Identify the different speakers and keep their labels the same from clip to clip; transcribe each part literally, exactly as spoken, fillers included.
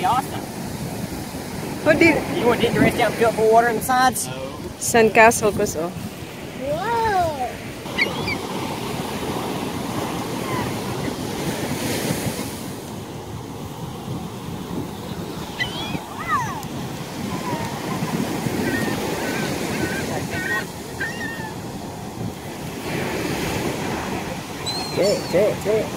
Speaker 1: be awesome.
Speaker 2: What did
Speaker 1: You want to dig your ass down and fill up more water on the sides?
Speaker 2: Sandcastle ko so.
Speaker 3: Whoa.
Speaker 1: Check, check, check.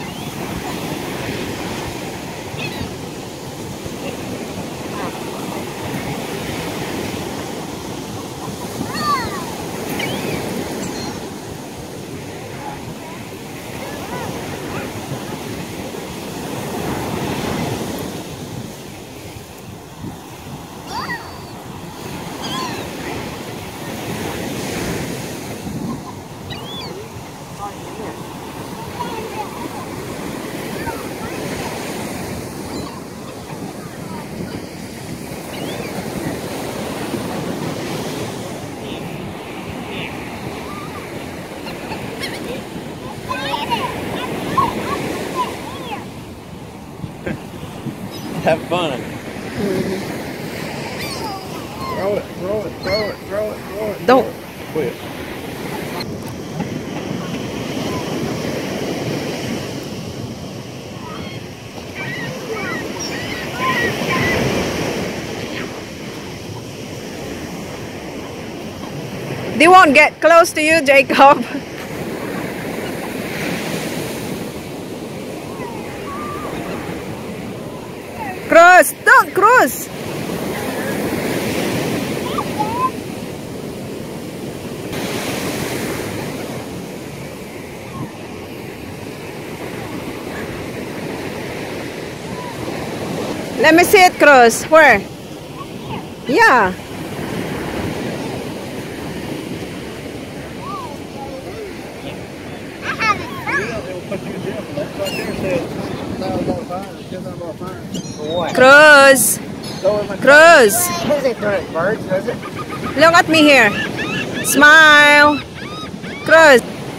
Speaker 4: Have fun.
Speaker 2: Mm-hmm.
Speaker 4: Throw it, throw it, throw it, throw it, throw it.
Speaker 2: Don't.
Speaker 4: Quit.
Speaker 2: They won't get close to you, Jacob. Cross! Don't cross! Let me see it cross. Where? Yeah. Cross. Cross.
Speaker 1: Birds, does it?
Speaker 2: Look at me here. Smile. Cross.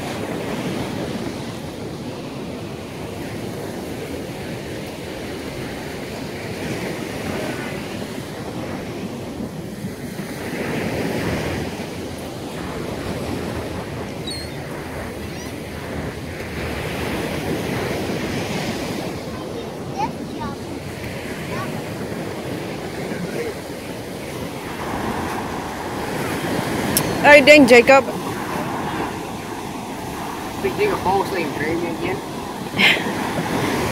Speaker 2: Are you doing, Jacob?
Speaker 1: Big dig a bowl so you can carry me again.